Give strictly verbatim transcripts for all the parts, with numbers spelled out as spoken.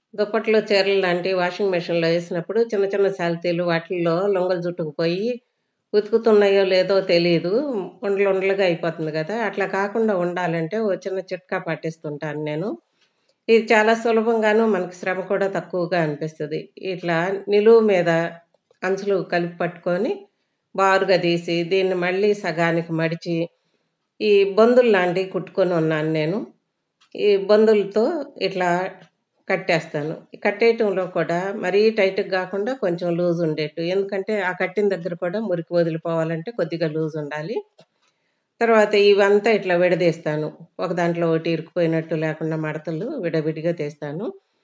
దుప్పట్లు, చీరలు లాంటి వాషింగ్ మెషిన్‌లో ఏసినప్పుడు చిన్న చిన్న సాల్తీలు వాటిల్లో లొంగలు చుట్టుకుపోయి ఉతుకుతున్నాయో లేదో తెలీదు. ఉండలు ఉండలుగా అయిపోతుంది గదా! అట్లా కాకుండా ఉండాలంటే ఓ చిన్న చిట్కా పాటిస్తుంటాను నేను. ఇది చాలా సులభంగాను మనకి శ్రమ కూడా తక్కువగా అనిపిస్తది. ఇట్లా నిలువు మీద అంచులు కలిపి పట్టుకొని బారుగా తీసి దీన్ని మళ్ళీ సగానికి మడిచి ఈ బొందుల్లాంటివి కుట్టుకొనున్నాను నేను. ఈ బొందులతో ఇట్లా కట్టేస్తాను. ఈ కట్టేయటంలో కూడా మరీ టైట్‌గా గాకుండా కొంచెం లూజ్ ఉండేట్టు. ఎందుకంటే, ఆ కట్టిన దగ్గర కూడా మురికి వదిలిపోవాలంటే కొద్దిగా లూజ్ ఉండాలి. తర్వాత ఇవంతా ఇట్లా విడదీస్తాను. ఒక దాంట్లో ఒకటి ఇరుక్కుపోయినట్టు లేకుండా మడతలు విడవిడిగా తీస్తాను.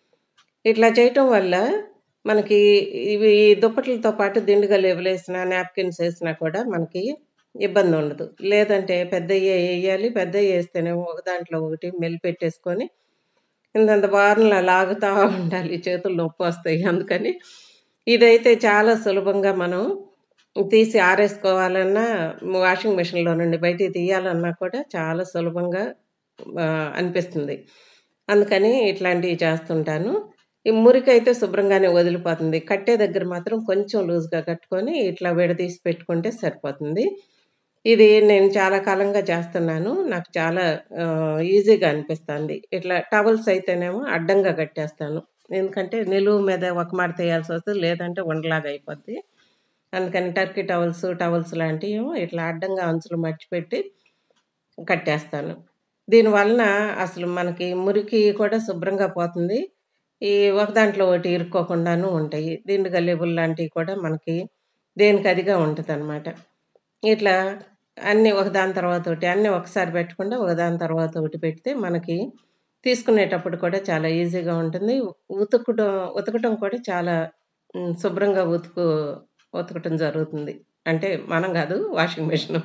ఇట్లా చేయటం వల్ల మనకి ఇవి దుప్పట్లతో పాటు దిండుగా లేబులేసినా, నాప్కిన్స్ ఏసినా కూడా మనకి ఇబ్బందుండదు. లేదంటే పెద్దయ్యే ఎయ్యాలి. పెద్దయ్యేస్తేనేమో ఒక దాంట్లో ఒకటి మెలిపెట్టేసుకొని ఇంతంత బారున లాగుతా ఉండాలి. చేతులు నొప్పొస్తాయి. అందుకని ఇదైతే చాలా సులభంగా మనం తీసి ఆరేసుకోవాలన్నా, వాషింగ్ మెషిన్‌లో నుండి బయటికి తీయాలన్నా కూడా చాలా సులభంగా ఆహ్, అనిపిస్తుంది. అందుకని ఇట్లాంటివి చేస్తుంటాను. ఈ మురికైతే శుభ్రంగానే వదిలిపోతుంది. కట్టే దగ్గర మాత్రం కొంచెం లూజ్‌గా కట్టుకొని ఇట్లా విడదీసి పెట్టుకుంటే సరిపోతుంది. ఇది నేను చాలా కాలంగా చేస్తున్నాను. నాకు చాలా ఆహ్, ఈజీగా అనిపిస్తాంది. ఇట్లా టవల్స్ అయితేనేమో అడ్డంగా కట్టేస్తాను. ఎందుకంటే నిలువు మీద ఒక మడత ఎయాల్సొస్తది. లేదంటే ఉండలాగా అయిపోద్ది. అందుకని టర్కీ టవల్స్, టవల్స్ లాంటియేమో ఇట్లా అడ్డంగా అంచులు మడిచిపెట్టి కట్టేస్తాను. దీని వలన అసలు మనకి మురికి కూడా శుభ్రంగా పోతుంది. ఈ ఒక దాంట్లో ఒకటి ఇరుక్కోకుండాను ఉంటాయి. దిండు గల్లేబుల్ లాంటివి కూడా మనకి దేనికదిగా ఉంటదనమాట. ఇట్లా అన్నీ ఒకదాని తర్వాత ఒకటి అన్నీ ఒకసారి పెట్టకుండా ఒకదాని తర్వాత ఒకటి పెడితే మనకి తీసుకునేటప్పుడు కూడా చాలా ఈజీగా ఉంటుంది. ఉతుకడం ఉతకటం కూడా చాలా హ్మ్. శుభ్రంగా ఉతుకు ఉతకటం జరుగుతుంది. అంటే మనం గాదు వాషింగ్ మెషిను.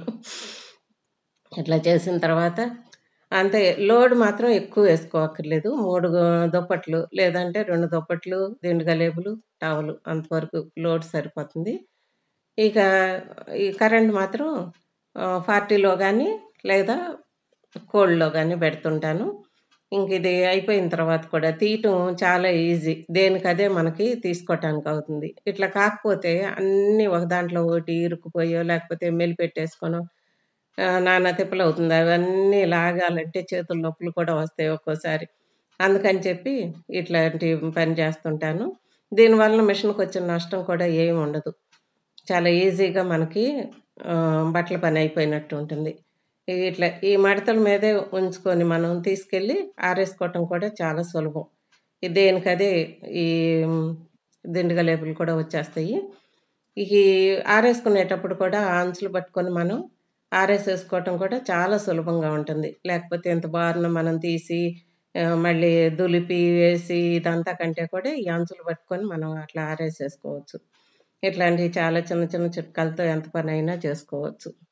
ఇట్లా చేసిన తర్వాత అంతే లోడ్ మాత్రం ఎక్కువ వేసుకోక్కర్లేదు. మూడు గు దుప్పట్లు లేదంటే రెండు దుప్పట్లు, దిండు గలేబులు, టవలు అంతవరకు లోడ్ సరిపోతుంది. ఇక ఈ కరెంట్ మాత్రం ఆహ్, నలభైలో గానీ లేదా కోల్డ్‌లో గానీ పెడుతుంటాను. ఇంకిది అయిపోయిన తర్వాత కూడా తీయటం చాలా ఈజీ. దేనికదే మనకి తీసుకోటానికవుతుంది. ఇట్లా కాకపోతే అన్నీ ఒక దాంట్లో ఒకటి ఇరుక్కుపోయో, లేకపోతే మెలిపెట్టేసుకోనో ఆహ్, నానా తిప్పలవుతుంది. అవన్నీ లాగాలంటే చేతులు నొప్పులు కూడా వస్తాయి ఒక్కోసారి. అందుకని చెప్పి ఇట్లాంటి పని చేస్తుంటాను. దీనివలన మిషన్‌కొచ్చిన నష్టం కూడా ఏమి ఉండదు. చాలా ఈజీగా మనకి ఆహ్, బట్టల పని అయిపోయినట్టు ఉంటుంది. ఇట్లా ఈ మడతల మీదే ఉంచుకొని మనం తీసుకెళ్ళి ఆరేసుకోవటం కూడా చాలా సులభం. ఈ దేనికదే ఈ దిండుగా లేబుల్ కూడా వచ్చేస్తాయి. ఈ ఆరేసుకునేటప్పుడు కూడా ఆ అంచులు పట్టుకొని మనం ఆరేసేసుకోవటం కూడా చాలా సులభంగా ఉంటుంది. లేకపోతే ఇంత బారున మనం తీసి ఆహ్, మళ్ళీ దులిపి, వేసి ఇదంతా కంటే కూడా ఈ అంచులు పట్టుకొని మనం అట్లా ఆరేసేసుకోవచ్చు. ఇట్లాంటివి చాలా చిన్న చిన్న చిట్కాలతో ఎంత పనైనా చేసుకోవచ్చు.